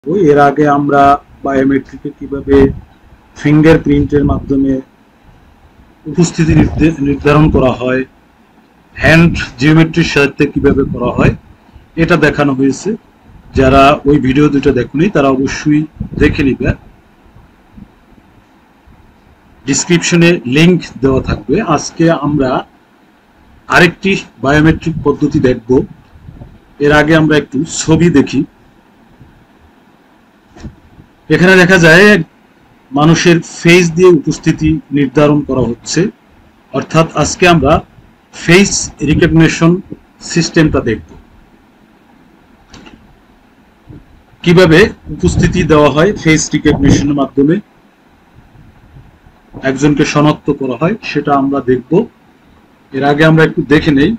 এর আগে আমরা বায়োমেট্রিকে কিভাবে ফিঙ্গারপ্রিন্টের মাধ্যমে উপস্থিতি নির্ধারণ করা হয়, হ্যান্ড জিওমেট্রির সাহায্যে কিভাবে করা হয় এটা দেখানো হয়েছে। যারা ওই ভিডিও দুটো দেখুনি তারা অবশ্যই দেখে নিবে, ডিসক্রিপশনে লিংক দেওয়া থাকবে। আজকে আমরা আরেকটি বায়োমেট্রিক পদ্ধতি দেখব। এর আগে আমরা একটু ছবি দেখি। এখানে দেখা যায় মানুষের ফেস দিয়ে উপস্থিতি নির্ধারণ করা হচ্ছে, অর্থাৎ আজকে আমরা ফেস রিকগনিশন সিস্টেমটা দেখব, কিভাবে উপস্থিতি দেওয়া হয় ফেস রিকগনিশনের মাধ্যমে একজনকে শনাক্ত করা হয় সেটা আমরা দেখব। এর আগে আমরা একটু দেখে নেই।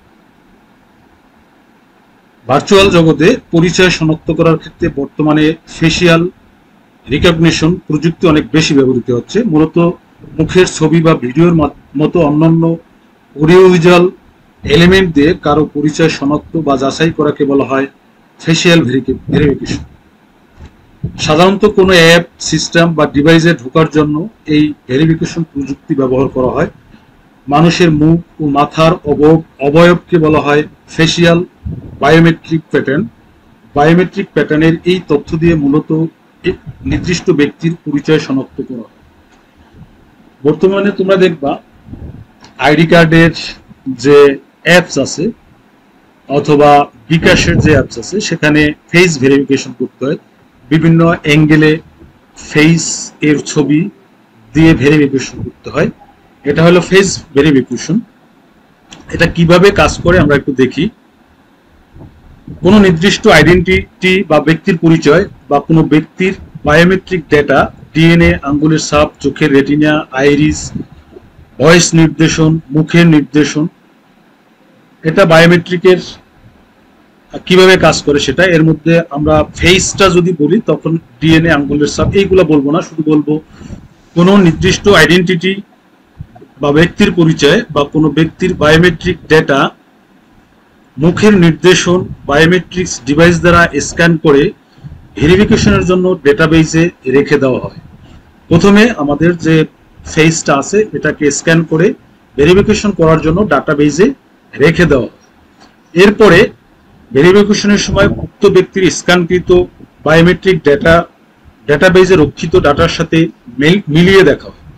ভার্চুয়াল জগতে পরিচয় শনাক্ত করার ক্ষেত্রে বর্তমানে ফেসিয়াল রিকগনিশন প্রযুক্তি অনেক বেশি ব্যবহৃত হচ্ছে। মূলত মুখের ছবি বা ভিডিওর মতো অন্যান্য অডিওভিজুয়াল এলিমেন্ট দিয়ে কারো পরিচয় শনাক্ত বা যাচাই করাকে বলা হয় ফেসিয়াল ভেরিফিকেশন। সাধারণত কোনো অ্যাপ, সিস্টেম বা ডিভাইসে ঢোকার জন্য এই ভেরিফিকেশন প্রযুক্তি ব্যবহার করা হয়। মানুষের মুখ ও মাথার অবয়বকে বলা হয় ফেসিয়াল বায়োমেট্রিক প্যাটার্ন। বায়োমেট্রিক প্যাটার্নের এই তথ্য দিয়ে মূলত নির্দিষ্ট ব্যক্তির পরিচয় শনাক্ত করা হয়। বর্তমানে তোমরা দেখবা আইডি কার্ডের যে অ্যাপস আছে অথবা বিকাশের যে অ্যাপস আছে সেখানে ফেস ভেরিফিকেশন করতে হয়। বিভিন্ন অ্যাঙ্গেলে ফেস এর ছবি দিয়ে ভেরিফিকেশন করতে হয়। এটা হলো ফেস ভেরিফিকেশন। এটা কিভাবে কাজ করে আমরা একটু দেখি। কোনো নির্দিষ্ট আইডেন্টিটি বা ব্যক্তির পরিচয় বা কোনো ব্যক্তির বায়োমেট্রিক ডেটা, ডিএনএ, আঙ্গুলের ছাপ, চোখের রেটিনা, আইরিস, ভয়েস নির্দেশন, মুখের নির্দেশন, এটা বায়োমেট্রিকের কিভাবে কাজ করে সেটা। এর মধ্যে আমরা ফেসটা যদি বলি তখন ডিএনএ, আঙ্গুলের ছাপ এইগুলো বলবো না, শুধু বলবো কোনো নির্দিষ্ট আইডেন্টিটি বা ব্যক্তির পরিচয় বা কোনো ব্যক্তির বায়োমেট্রিক ডেটা, মুখের নির্দেশন বায়োমেট্রিক্স ডিভাইস দ্বারা স্ক্যান করে ভেরিফিকেশনের জন্য ডেটাবেসে রেখে দেওয়া হয়। প্রথমে আমাদের যে ফেসটা আছে এটাকে স্ক্যান করে ভেরিফিকেশন করার জন্য ডাটাবেসে রেখে দেওয়া হয়। এরপরে ভেরিফিকেশনের সময় উক্ত ব্যক্তির স্ক্যানকৃত বায়োমেট্রিক ডেটাবেসে রক্ষিত ডাটার সাথে মিলিয়ে দেখা হয়।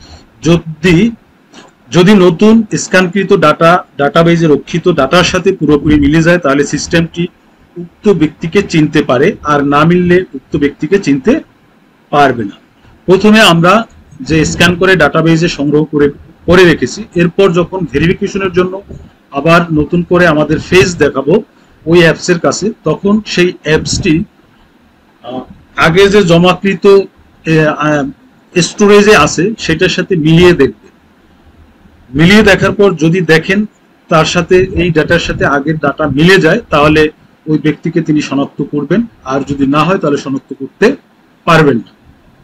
যদি নতুন স্ক্যানকৃত ডাটাবেসে রক্ষিত ডাটার সাথে পুরোপুরি মিলে যায় তাহলে সিস্টেমটি উক্ত ব্যক্তিকে চিনতে পারে, আর না মিললে উক্ত ব্যক্তিকে চিনতে পারবে না। প্রথমে আমরা যে স্ক্যান করে ডাটাবেসে সংগ্রহ করে রেখেছি, এরপর যখন ভেরিফিকেশনের জন্য আবার নতুন করে আমাদের ফেস দেখাবো ওই অ্যাপসের কাছে, তখন সেই অ্যাপসটি আগে যে জমাকৃত স্টোরেজে আছে সেটার সাথে মিলিয়ে দেখবে। মিলিয়ে দেখার পর যদি দেখেন তার সাথে এই ডাটার সাথে আগের ডাটা মিলে যায় তাহলে ওই ব্যক্তিকে তিনি শনাক্ত করবেন, আর যদি না হয় তাহলে শনাক্ত করতে পারবেন না।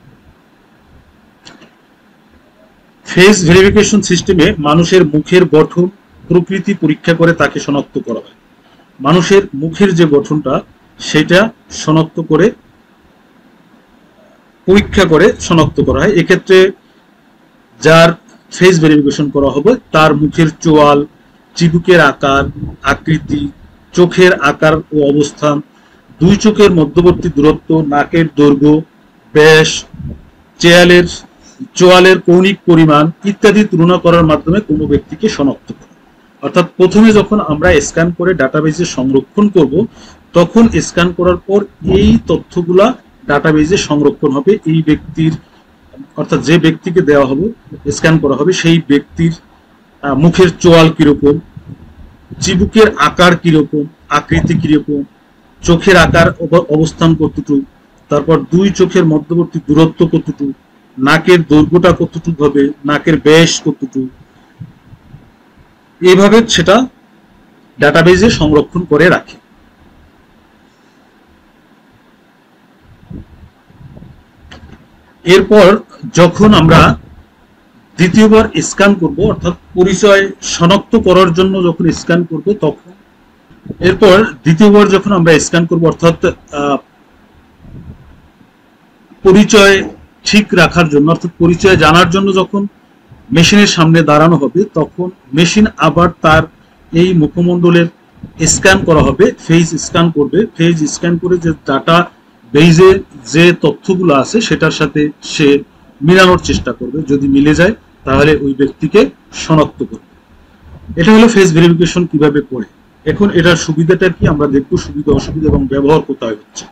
ফেস ভেরিফিকেশন সিস্টেমে মানুষের মুখের গঠন প্রকৃতি পরীক্ষা করে তাকে শনাক্ত করা হয়। মানুষের মুখের যে গঠনটা সেটা শনাক্ত করে পরীক্ষা করে শনাক্ত করা হয়। এক্ষেত্রে যার ফেস ভেরিফিকেশন করা হবে তার মুখের চোয়াল, চিবুকের আকার, আকৃতি, চোখের আকার ও অবস্থান, দুই চোখের মধ্যবর্তী দূরত্ব, নাকের দৈর্ঘ্য, ব্যাস, চোয়ালের কৌণিক পরিমাণ ইত্যাদি তুলনা করার মাধ্যমে কোনো ব্যক্তিকে শনাক্ত করে। অর্থাৎ প্রথমে যখন আমরা স্ক্যান করে ডাটাবেসে সংরক্ষণ করব তখন স্ক্যান করার পর এই তথ্যগুলা ডাটাবেসে সংরক্ষণ হবে। এই ব্যক্তির অর্থাৎ যে ব্যক্তিকে দেওয়া হবে স্ক্যান করা হবে সেই ব্যক্তির মুখের চোয়াল কিরকম, চিবুকের আকার কিরকম, আকৃতি কিরকম, চোখের আকার অবস্থান কতটুকু, তারপর দুই চোখের মধ্যবর্তী দূরত্ব কতটুকু, নাকের দৈর্ঘ্যটা কতটুকু হবে, নাকের ব্যাস কতটুকু, এইভাবে সেটা ডাটাবেসে সংরক্ষণ করে রাখে। এরপর যখন আমরা দ্বিতীয়বার স্ক্যান করব, অর্থাৎ পরিচয় শনাক্ত করার জন্য যখন স্ক্যান করব তখন এরপর দ্বিতীয়বার যখন আমরা স্ক্যান করব অর্থাৎ পরিচয় ঠিক রাখার জন্য, অর্থাৎ পরিচয় জানার জন্য যখন মেশিনের সামনে দাঁড়ানো হবে, তখন মেশিন আবার তার এই মুখমণ্ডলের স্ক্যান করা হবে, ফেস স্ক্যান করবে। ফেস স্ক্যান করে যে ডাটা বেজের যে তথ্যগুলো আছে সেটার সাথে সে মিলানোর চেষ্টা করবে। যদি মিলে যায় তাহলে ওই ব্যক্তিকে শনাক্ত করবে। এটা হলো ফেস ভেরিফিকেশন কিভাবে করে। এখন এটার সুবিধাটা কি আমরা দেখবো, সুবিধা অসুবিধা এবং ব্যবহার কোথায় হচ্ছে।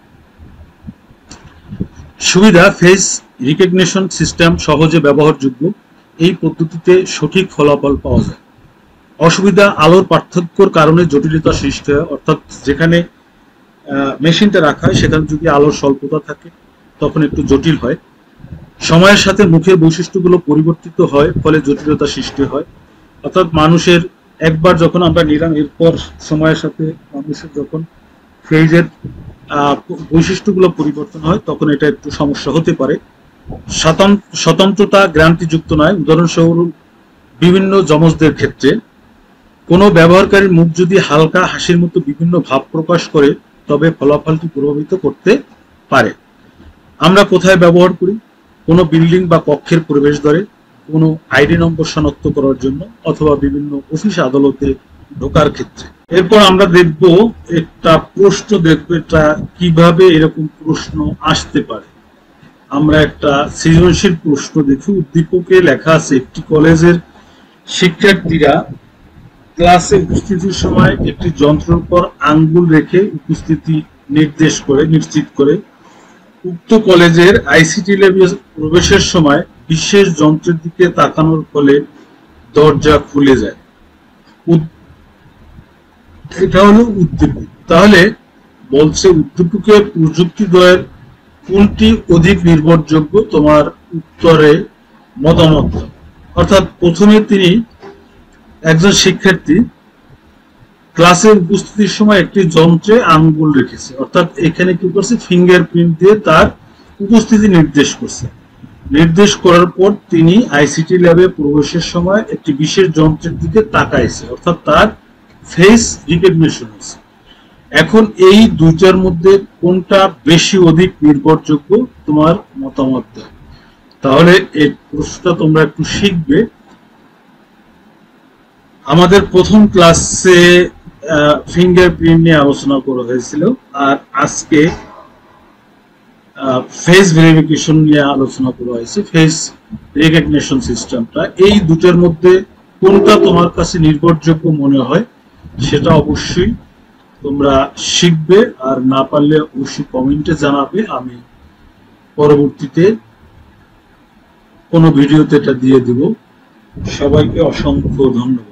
সুবিধা, ফেস রিকগনিশন সিস্টেম সহজে ব্যবহারযোগ্য, এই পদ্ধতিতে সঠিক ফলাফল পাওয়া যায়। অসুবিধা, আলোর পার্থক্যর কারণে জটিলতা সৃষ্টি হয়, অর্থাৎ যেখানে মেশিনটা রাখা হয় সেখানে যদি আলোর স্বল্পতা থাকে তখন একটু জটিল হয়। সময়ের সাথে মুখের বৈশিষ্ট্যগুলো পরিবর্তিত হয়, ফলে জটিলতা সৃষ্টি হয়। অর্থাৎ মানুষের একবার যখন আমরা নিলাম, এরপর সময়ের সাথে মানুষের যখন ফেজের বৈশিষ্ট্যগুলো পরিবর্তন হয় তখন এটা একটু সমস্যা হতে পারে। স্বতন্ত্রতা গ্যারান্টিযুক্ত নয়। উদাহরণস্বরূপ বিভিন্ন যমজদের ক্ষেত্রে কোনো ব্যবহারকারীর মুখ যদি হালকা হাসির মতো বিভিন্ন ভাব প্রকাশ করে তবে ফলাফলটি প্রভাবিত করতে পারে। আমরা কোথায় ব্যবহার করি? কোনো বিল্ডিং বা কক্ষের প্রবেশদ্বারে, কোনো আইডি নম্বর শনাক্ত করার জন্য, অথবা বিভিন্ন অফিস আদালতে ঢোকার ক্ষেত্রে। এরপর আমরা দেখব একটা প্রশ্ন, দেখব এটা কিভাবে এরকম প্রশ্ন আসতে পারে। আমরা একটা সৃজনশীল প্রশ্ন দেখি। উদ্দীপকে লেখা আছে, একটি কলেজের শিক্ষার্থীরা ক্লাসে উপস্থিতির সময় একটি যন্ত্রের উপর আঙ্গুল রেখে উপস্থিতি নিশ্চিত করে। উক্ত কলেজের আইসিটি ল্যাবে প্রবেশের সময় বিশেষ যন্ত্রের দিকে তাকানোর ফলে দরজা খুলে যায়। এটা হলো উদ্দীপক। তাহলে বলছে উদ্দীপকের প্রযুক্তিদ্বয়ের কোনটি অধিক নির্ভরযোগ্য? তোমার উত্তরে মতামত। অর্থাৎ প্রথমে তিনি, একজন শিক্ষার্থী ক্লাসে উপস্থিতির সময় একটি যন্ত্রে আঙ্গুল রেখেছে, অর্থাৎ এখানে কি করছে, ফিঙ্গারপ্রিন্ট দিয়ে তার উপস্থিতি নির্দেশ করার পর তিনি আইসিটি ল্যাবে প্রবেশের সময় একটি বিশেষ যন্ত্রের দিকে তাকাইছে, অর্থাৎ তার ফেস রিকগনিশন হয়েছে। এখন এই দুইটার মধ্যে কোনটা বেশি অধিক নির্ভরযোগ্য? তোমার মতামত দাও। তাহলে এই প্রশ্নটা তোমরা একটু শিখবে। আমাদের প্রথম ক্লাসে ফিঙ্গারপ্রিন্ট নিয়ে আলোচনা করা হয়েছিল, আর আজকে ফেস ভেরিফিকেশন নিয়ে আলোচনা করা হয়েছে, ফেস রিকগনিশন সিস্টেমটা। এই দুটোর মধ্যে কোনটা তোমার কাছে নির্ভরযোগ্য মনে হয় সেটা অবশ্যই তোমরা শিখবে, আর না পারলে অবশ্যই কমেন্টে জানাবে। আমি পরবর্তীতে কোনো ভিডিওতে এটা দিয়ে দেব। সবাইকে অসংখ্য ধন্যবাদ।